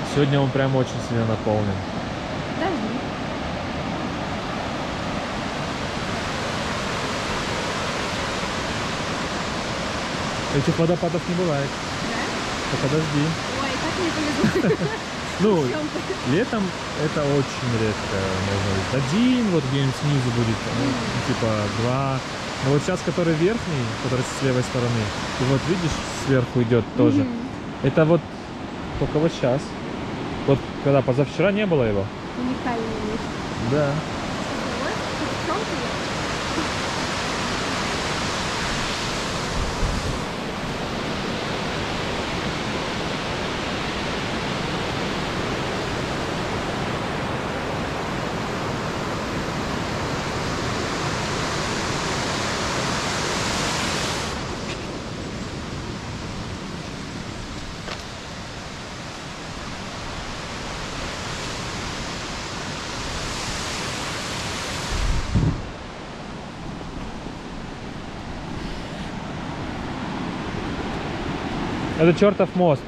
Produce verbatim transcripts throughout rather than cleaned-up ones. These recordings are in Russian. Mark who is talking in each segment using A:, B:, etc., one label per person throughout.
A: Сегодня он прям очень сильно наполнен.
B: Подожди.
A: Этих водопадов не бывает.
B: Да?
A: Так подожди.
B: Ой, как мне повезло.
A: Ну, летом это очень редко, можно быть. Один, вот где-нибудь снизу будет, ну, типа два. Но вот сейчас, который верхний, который с левой стороны, и вот видишь, сверху идет тоже. Это вот только вот сейчас. Вот когда позавчера не было его.
B: Уникальная вещь.
A: Да.
B: Вот, в чем ты?
A: Это чертов мост.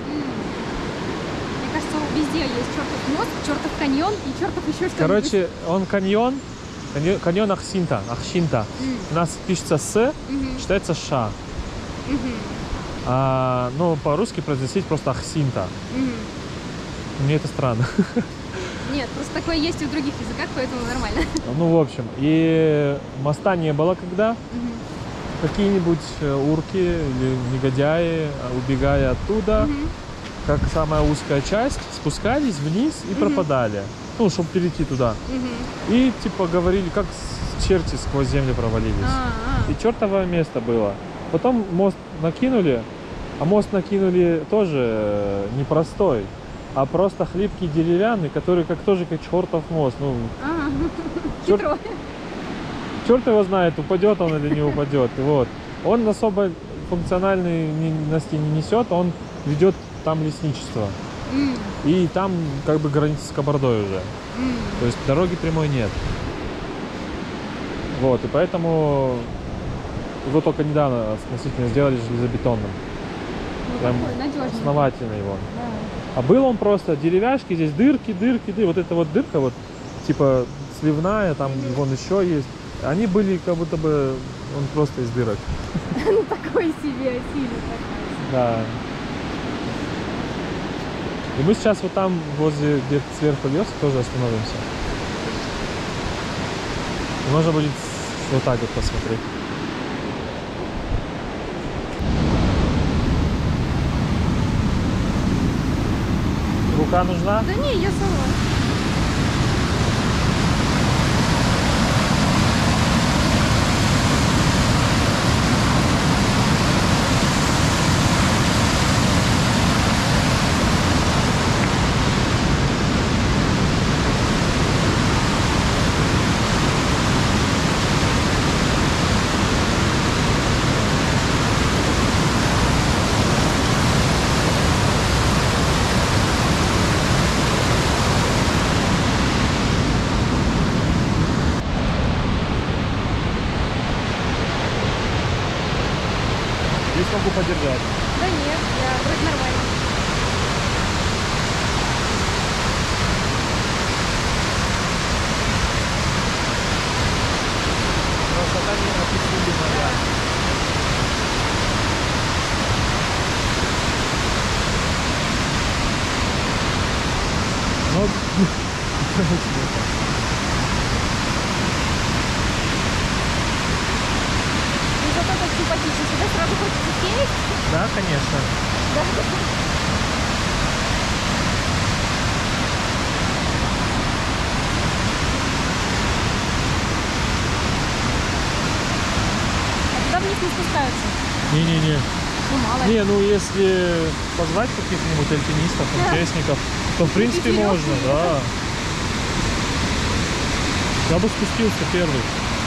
B: Мне кажется, везде есть чертов мост, чертов каньон и чертов еще что-нибудь.
A: Короче, он каньон, каньон, каньон Ахсинта, Ахшинта.
B: Mm.
A: У нас пишется С,
B: Mm-hmm.
A: читается Ша.
B: Mm-hmm.
A: А, ну, по-русски произносить просто Ахсинта.
B: Mm-hmm.
A: Мне это странно.
B: Нет, просто такое есть и в других языках, поэтому нормально.
A: Ну, в общем, и моста не было когда.
B: Mm-hmm.
A: Какие-нибудь урки или негодяи, убегая оттуда,
B: Mm-hmm.
A: как самая узкая часть, спускались вниз и
B: Mm-hmm.
A: пропадали. Ну, чтобы перейти туда.
B: Mm-hmm.
A: И типа говорили, как черти сквозь землю провалились.
B: А-а-а.
A: И чертово место было. Потом мост накинули, а мост накинули тоже непростой, а просто хлипкий деревянный, который как тоже как чертов мост. Ну,
B: А,
A: черт,
B: хитро.
A: черт его знает, упадет он или не упадет. И вот. Он особо функциональности не несет, он ведет там лесничество.
B: Mm.
A: И там как бы граница с Кабардой уже.
B: Mm.
A: То есть дороги прямой нет. Вот, и поэтому его только недавно относительно сделали железобетонным.
B: Ну,
A: Прям
B: такой надежный.
A: основательно его.
B: Да.
A: А был он просто деревяшки, здесь дырки, дырки, дырки. Вот эта вот дырка, вот типа сливная, там mm-hmm. вон еще есть. Они были как будто бы он просто из дырок.
B: Ну такой себе, сильный такой.
A: Да. И мы сейчас вот там возле где-то сверху лес тоже остановимся. И можно будет вот так вот посмотреть. Рука нужна?
B: Да не, я сама.
A: Здесь могу подержать.
B: Да нет, я вроде нормально.
A: Красота неописуемая. Ну,
B: Ну зато так симпатично. Сюда сразу хочется сесть.
A: да, конечно.
B: Да. А туда вниз не спускаются?
A: Не-не-не.
B: Ну мало ли.
A: Не, ну если позвать каких-нибудь альпинистов, участников, то в принципе
B: Веревки.
A: можно, да. Я бы спустился первый.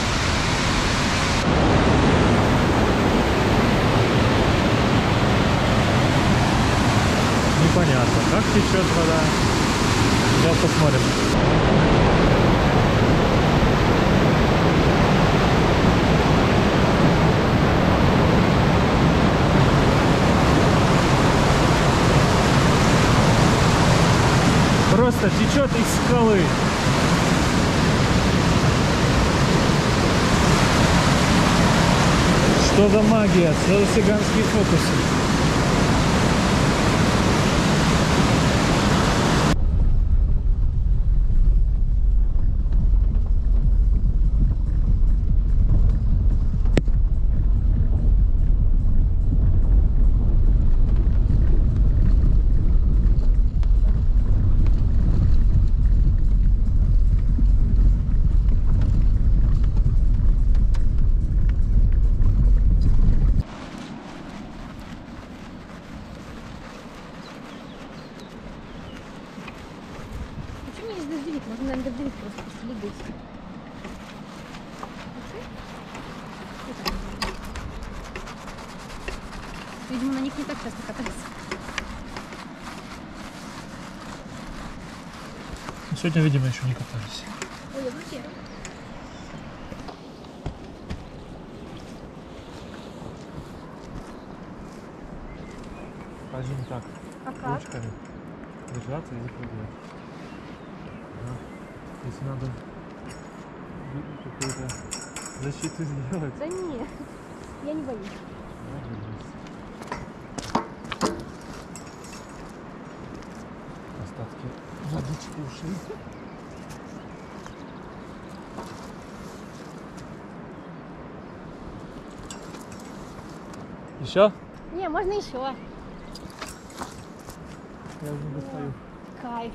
A: Непонятно, как течет вода. Сейчас посмотрим. просто течет из скалы. Что за магия? Что за цыганские фокусы?
B: Можно, наверное, дождевик просто посмотреть. Видимо, на них не так часто катаются.
A: Сегодня, видимо, еще не катались.
B: Ой, я в руке.
A: Один так.
B: А как?
A: Ручками держаться и выпрыгивать. Ага. Если надо какую-то защиту сделать.
B: Да нет, я не боюсь.
A: Остатки водички ушли. Еще?
B: Не, можно еще.
A: Я уже не достаю.
B: Кайф.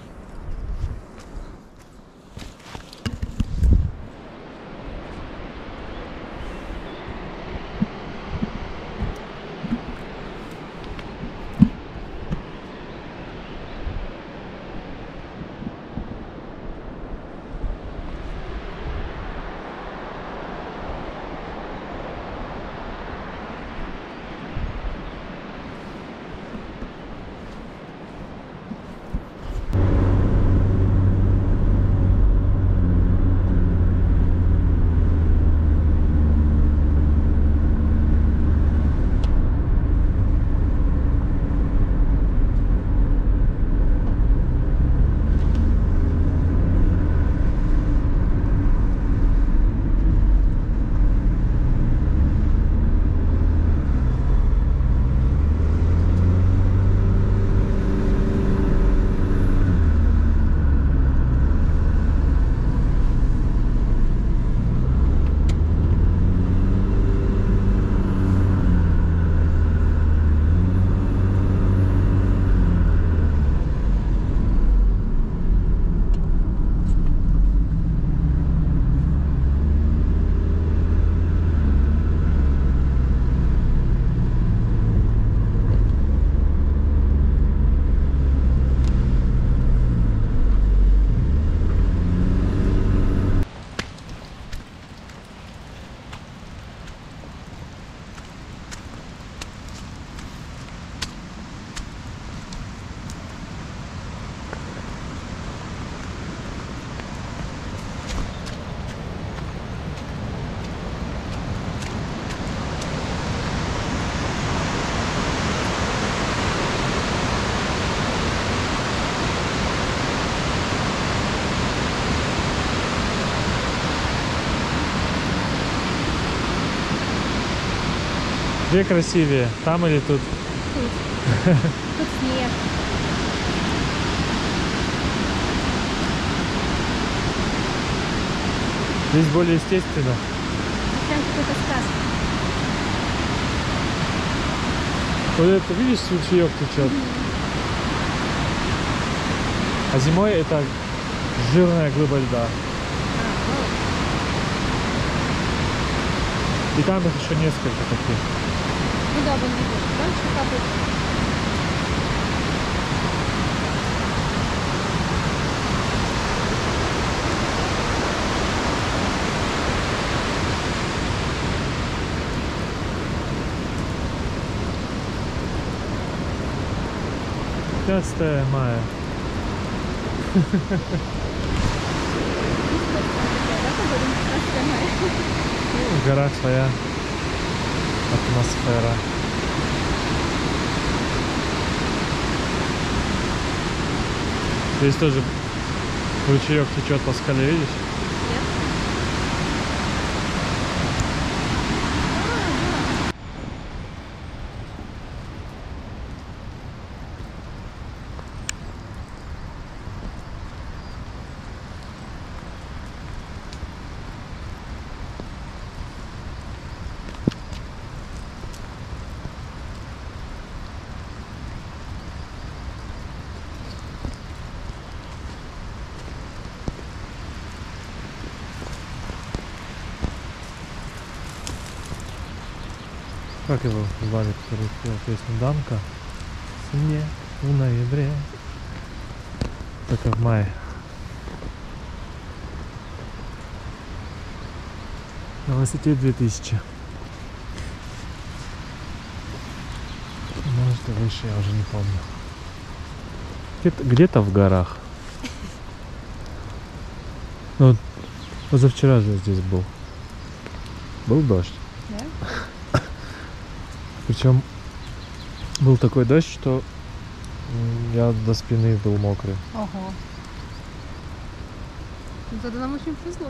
A: Где красивее? Там или тут?
B: Тут. Тут снег.
A: Здесь более естественно.
B: Прям какой-то сказка.
A: Вот это, видишь, ручеек течет. А зимой это жирная глыба льда. И там их еще несколько таких.
B: Ну да, вон видишь. Там что капает.
A: пятнадцатое мая. В горах своя атмосфера. Здесь тоже ручеек течет по скале, видишь?
B: Нет.
A: Как его звали, который пел песню Данка? Снег в ноябре. Только в мае. На высоте две тысячи. Может и выше, я уже не помню. Где-то, где-то в горах. Ну, вот позавчера же я здесь был. Был дождь.
B: Да?
A: Причем был такой дождь, что я до спины был мокрый.
B: Ого. Ну, тогда нам очень повезло.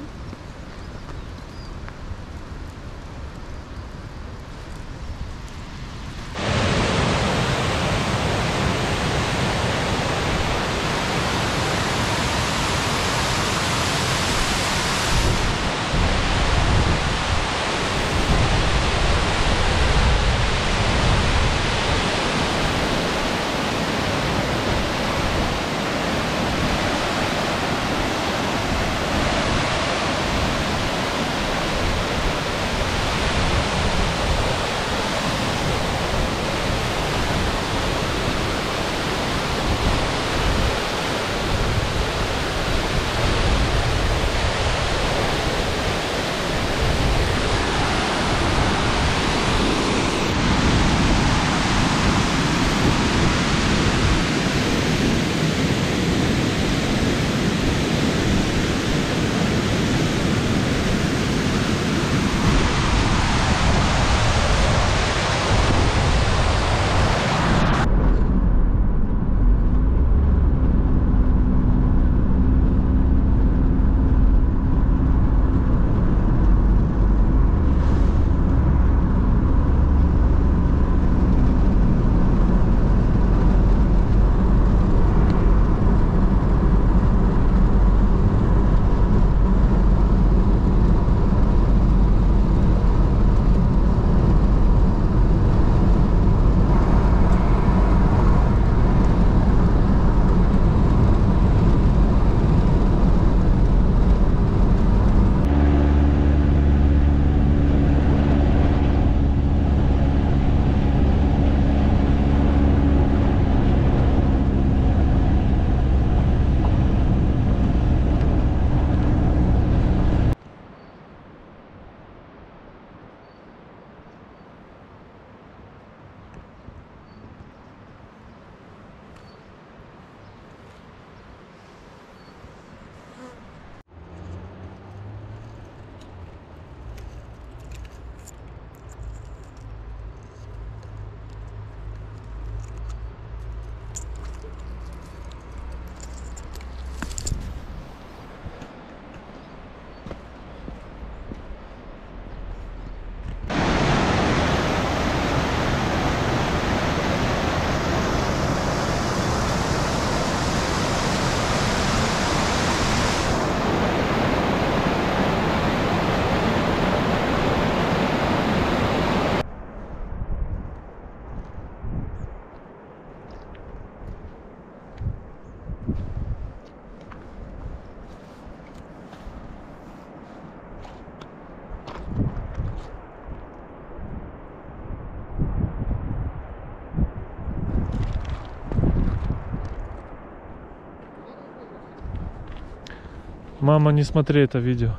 A: Мама, не смотри это видео.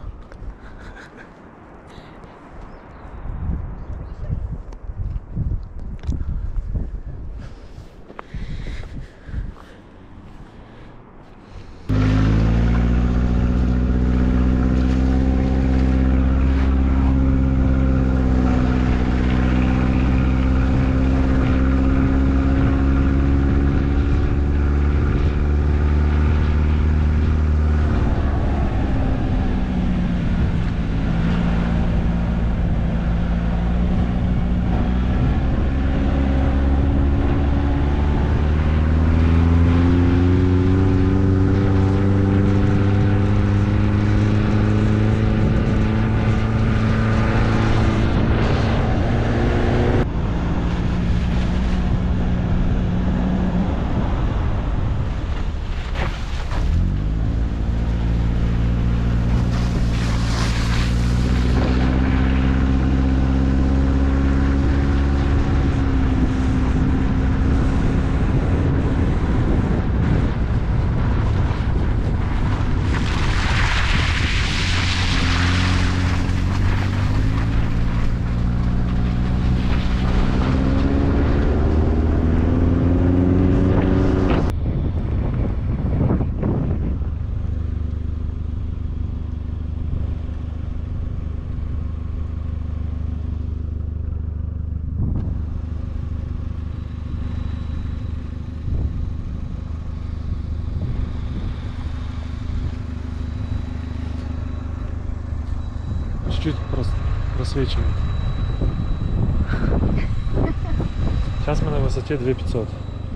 A: чуть-чуть прос- просвечивает. Сейчас мы на высоте две тысячи пятьсот.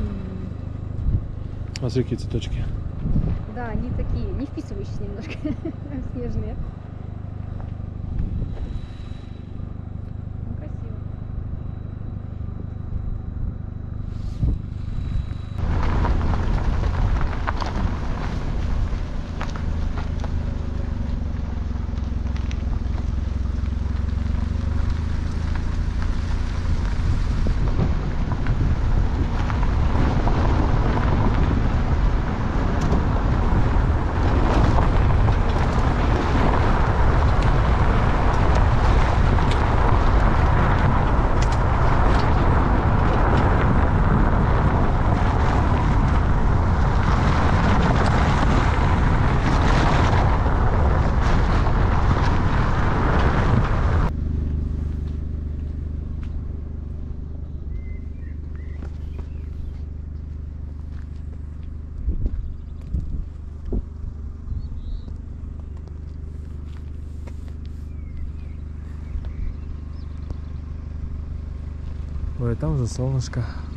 A: Смотри, какие цветочки.
B: Да, они такие, не вписывающиеся немножко, снежные. Ну, красиво.
A: Ой, там уже солнышко.